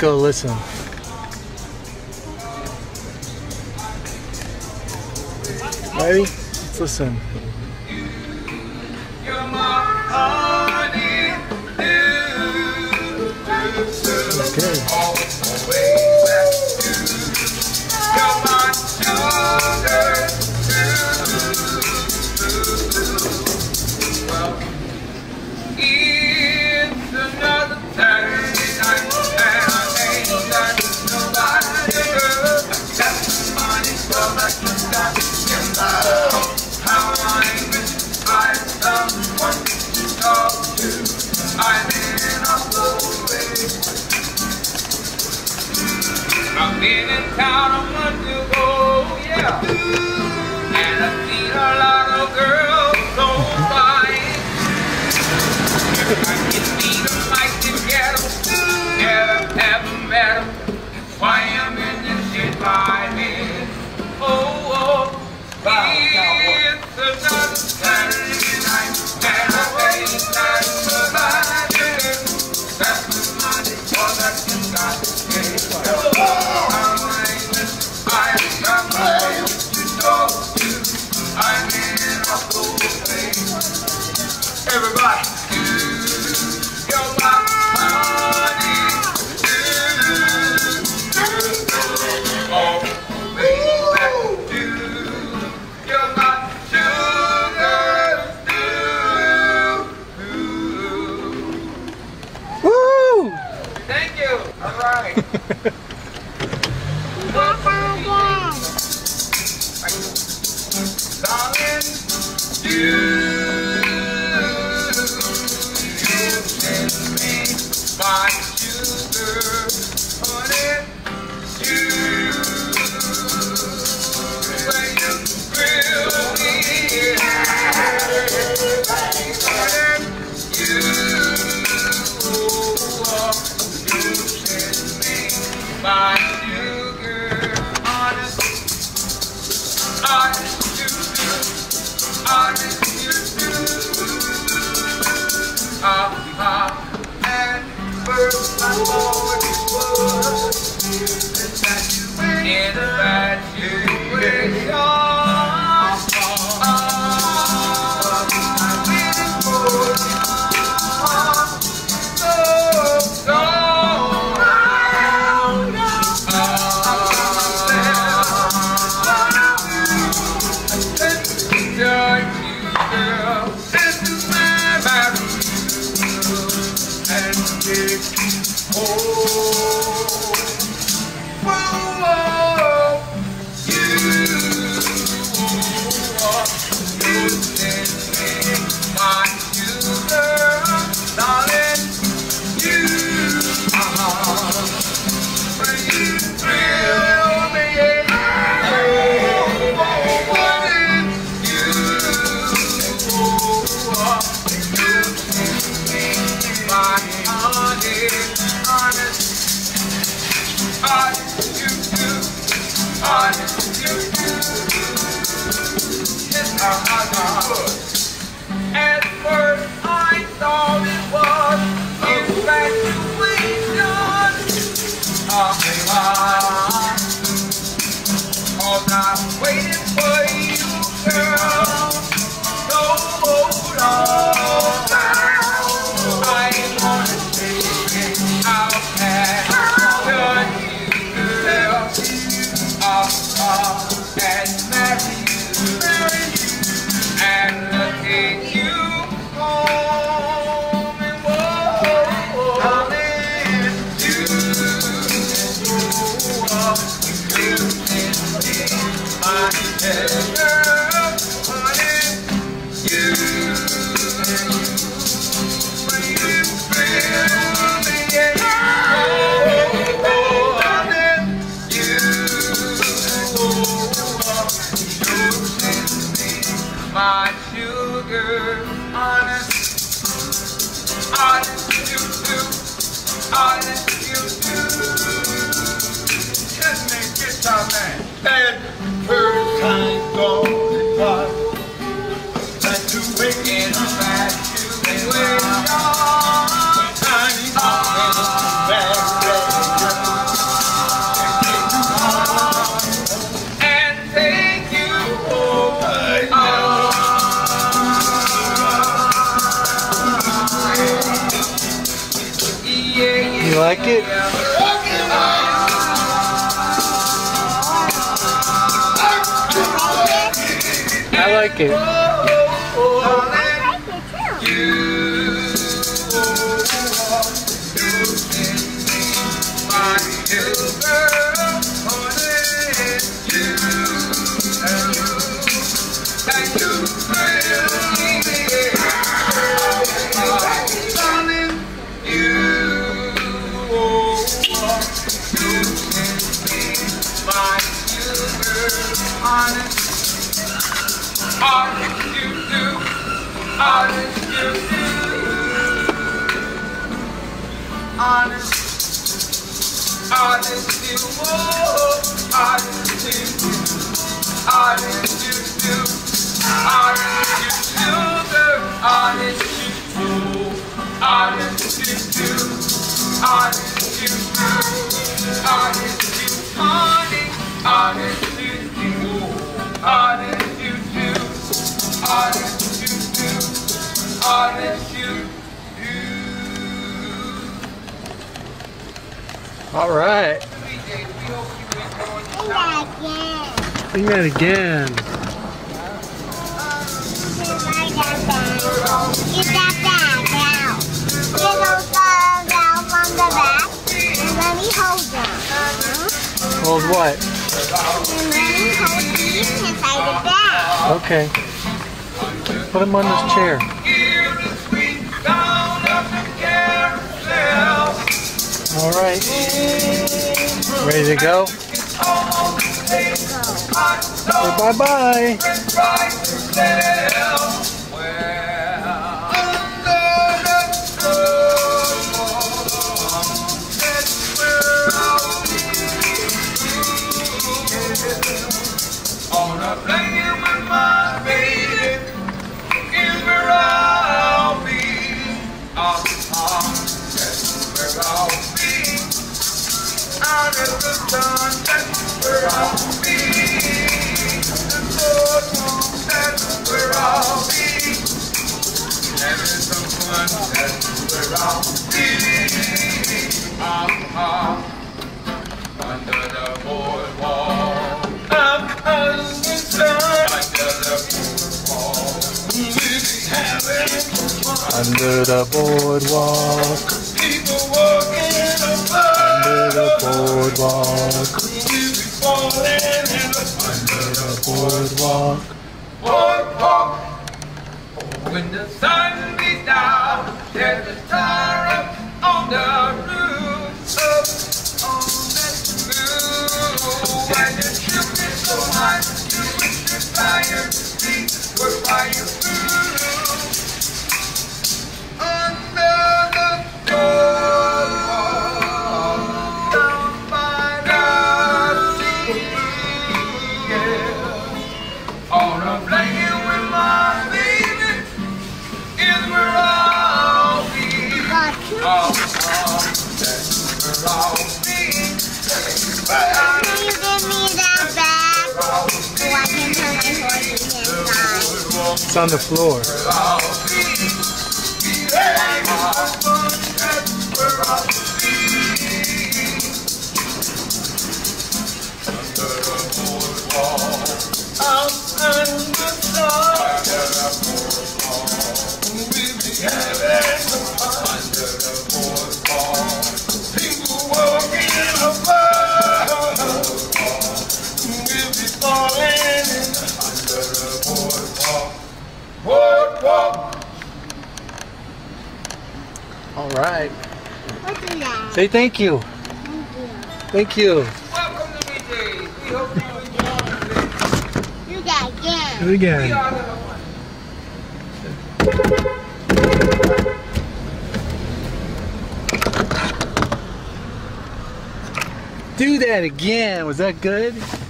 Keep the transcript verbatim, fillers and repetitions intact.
go listen. Ready? Let's listen. Okay. I've been in town a month ago, yeah, and I've seen a lot of girls go by. If I can meet them, I can get them, never ever met them. Why I'm in this shit by me? Oh, oh, it's another Saturday night, and I ain't not provided. That's the money for that you got to pay. Everybody, you're my honey. Oh, baby, you're my sugar. Woo! Thank you. All right. Darling, you, you send me my sugar, honey, you, when you thrill me, honey, you, oh, you send me my sugar, honest, honest. Ah, ah, and first I thought it was infatuation. Ah, so, so, at first I thought it was infatuation. Ah, ah, cause I'm waiting for you, girl. So hold on, I ain't gonna take it out and touch you, girl. Ah, ah, and marry you. And look at you home and whoa, darling, you are you in my head, girl, honey, you, when you feel me, yeah, oh, darling, you are my sugar, honest, honest you do, honest you do. Kiss me, guitar man. That first time gone by, like to wake in a vacuum. When you're time, back, back, like it? I like it. Honest, honest you, oh, honest you, honest you, honest you, sugar, honest you, honest you, honest you, honest you, honey, honest you, honest you, honest you, honest you. All right. Sing that again. Get that bag out. Get those dogs out from the back. And let me hold them. Hold what? And let me hold these inside the bag. Okay. Put them on this chair. All right. Ready to go? Say bye-bye. On a blanket with my baby is where I'll be. I'll be home, that's where I'll be. Out in the sun, that's where I'll be. The boardwalk, that's where I'll be. Having some fun, that's where I'll be. I'm up under the boardwalk. I'm under the sun, under the boardwalk. We'll be having fun. Under the boardwalk. People walking above. Under the boardwalk. We'll be falling in the Under the boardwalk. boardwalk. When the sun beats down, there's a star up on the roof. Up on that roof. And the ship is so high, you wish the fire see where fire through. Under the boardwalk, down by the sea, yeah. On a blanket with my baby is where I'll be. Got you. Oh, oh, that's where I'll be. Can you give me that bag so I can put my horses inside? It's on the floor. I'll be. Behave my fun, that's where I'll be. Under the boardwalk, out in the sun. Under the boardwalk, we'll be having some fun. Under the boardwalk, people walking above. We'll be falling in under the boardwalk. Boardwalk. All right. What's that? Say thank you. Thank you. Thank you. Welcome to B J's. We hope you enjoy this. Do that again. Do it again. We are the ones. Do that again. Was that good?